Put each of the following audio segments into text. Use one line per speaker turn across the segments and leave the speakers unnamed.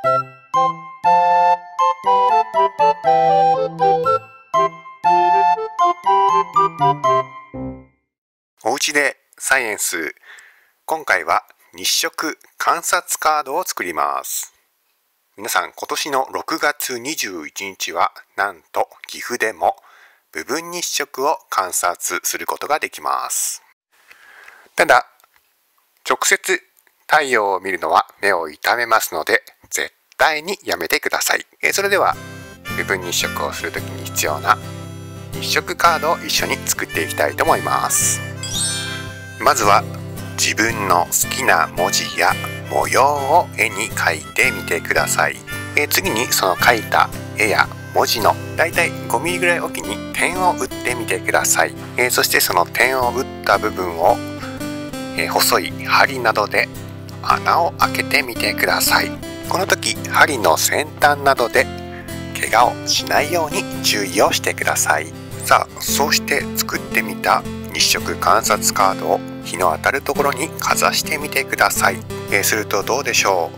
おうちでサイエンス。今回は日食観察カードを作ります。皆さん、今年の6月21日はなんと岐阜でも部分日食を観察することができます。ただ直接太陽を見るのは目を痛めますので絶対にやめてください。それでは部分日食をするときに必要な日食カードを一緒に作っていきたいと思います。まずは自分の好きな文字や模様を絵に描いてみてください。次にその描いた絵や文字のだいたい5ミリぐらいおきに点を打ってみてください。そしてその点を打った部分を細い針などで穴を開けてみてください。この時針の先端などで怪我をしないように注意をしてください。さあ、そうして作ってみた日食観察カードを日の当たるところにかざしてみてください。するとどうでしょ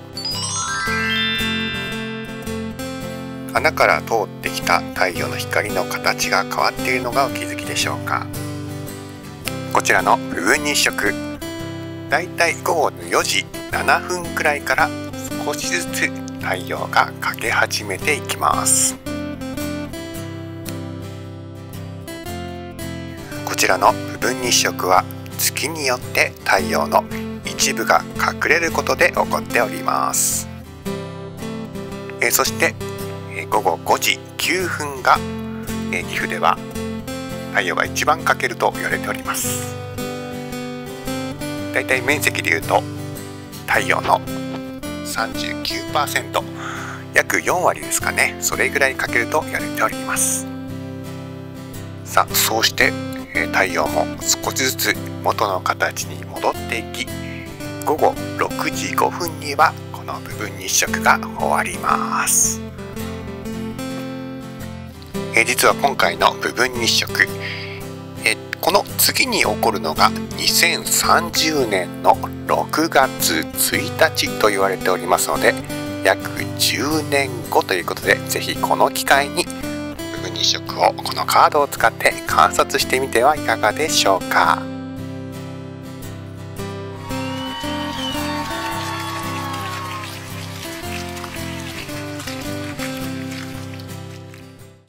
う。穴から通ってきた太陽の光の形が変わっているのがお気づきでしょうか。こちらの部分日食、だいたい午後の4時7分くらいから少しずつ太陽が欠け始めていきます。こちらの部分日食は月によって太陽の一部が隠れることで起こっております。そして午後5時9分が岐阜では太陽が一番欠けると言われております。だいたい面積でいうと太陽の 39%、 約4割ですかね、それぐらい欠けると言われております。さあ、そうして太陽も少しずつ元の形に戻っていき、午後6時5分にはこの部分日食が終わります。実は今回の部分日食、この次に起こるのが2030年の6月1日と言われておりますので、約10年後ということで、ぜひこの機会に部分日食をこのカードを使って観察してみてはいかがでしょうか。